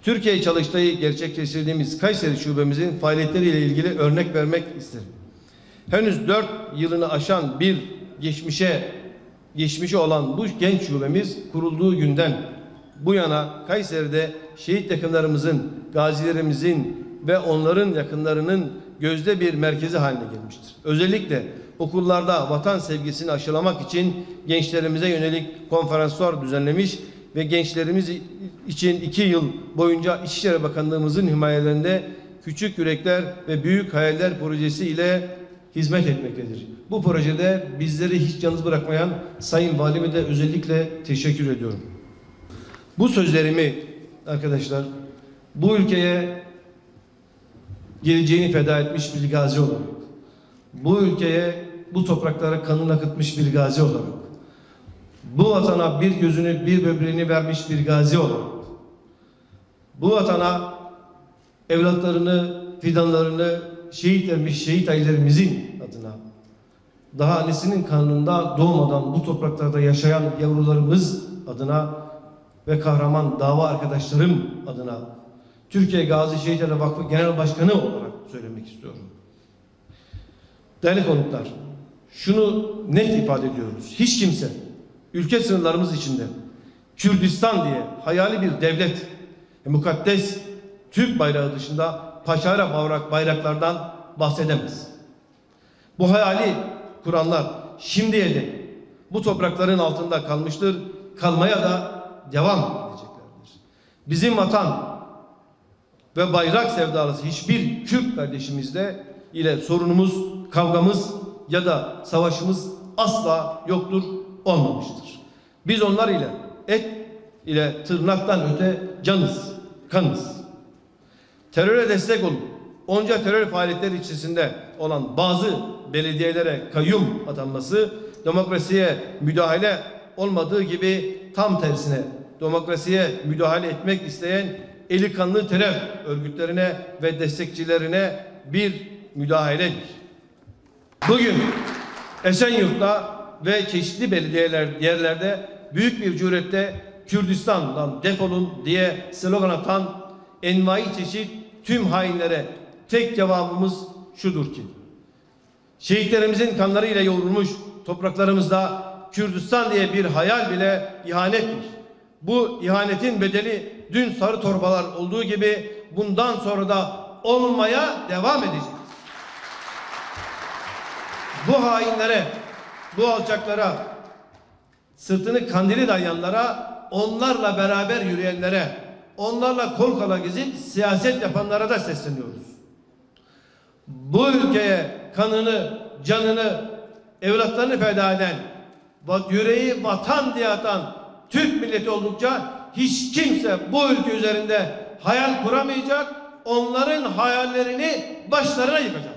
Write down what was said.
Türkiye Çalıştay'ı gerçekleştirdiğimiz Kayseri şubemizin faaliyetleriyle ilgili örnek vermek isterim. Henüz 4 yılını aşan bir geçmişi olan bu genç şubemiz kurulduğu günden bu yana Kayseri'de şehit yakınlarımızın, gazilerimizin ve onların yakınlarının gözde bir merkezi haline gelmiştir. Özellikle okullarda vatan sevgisini aşılamak için gençlerimize yönelik konferanslar düzenlemiş ve gençlerimiz için 2 yıl boyunca İçişleri Bakanlığımızın himayelerinde Küçük Yürekler ve Büyük Hayaller projesi ile hizmet etmektedir. Bu projede bizleri hiç yalnız bırakmayan Sayın Valime de özellikle teşekkür ediyorum. Bu sözlerimi arkadaşlar, bu ülkeye geleceğini feda etmiş bir gazi olarak, bu ülkeye, bu topraklara kanını akıtmış bir gazi olarak, bu vatana bir gözünü, bir böbreğini vermiş bir gazi olarak, bu vatana evlatlarını, fidanlarını şehit vermiş şehit ailelerimizin adına, daha annesinin karnında doğmadan bu topraklarda yaşayan yavrularımız adına ve kahraman dava arkadaşlarım adına Türkiye Gazi Şehitler Vakfı Genel Başkanı olarak söylemek istiyorum. Değerli konuklar, şunu net ifade ediyoruz. Hiç kimse ülke sınırlarımız içinde Kürdistan diye hayali bir devlet, mukaddes Türk bayrağı dışında paşayla bayraklardan bahsedemez. Bu hayali kuranlar şimdiye dek bu toprakların altında kalmıştır, kalmaya da devam edeceklerdir. Bizim vatan ve bayrak sevdalısı hiçbir Kürt kardeşimizle ile sorunumuz, kavgamız ya da savaşımız asla yoktur, olmamıştır. Biz onlar ile et ile tırnaktan öte canız, kanız. Teröre destek olup onca terör faaliyetleri içerisinde olan bazı belediyelere kayyum atanması demokrasiye müdahale olmadığı gibi tam tersine demokrasiye müdahale etmek isteyen eli kanlı terör örgütlerine ve destekçilerine bir müdahaledir. Bugün Esenyurt'ta ve çeşitli yerlerde büyük bir cüretle Kürdistan'dan defolun diye slogan atan envai çeşit tüm hainlere tek cevabımız şudur ki, şehitlerimizin kanlarıyla yoğrulmuş topraklarımızda Kürdistan diye bir hayal bile ihanettir. Bu ihanetin bedeli dün sarı torbalar olduğu gibi bundan sonra da olmaya devam edecek. Bu hainlere, bu alçaklara, sırtını kandili dayayanlara, onlarla beraber yürüyenlere, onlarla kol kola gezip siyaset yapanlara da sesleniyoruz. Bu ülkeye kanını, canını, evlatlarını feda eden, yüreği vatan diye atan Türk milleti oldukça hiç kimse bu ülke üzerinde hayal kuramayacak, onların hayallerini başlarına yıkacak.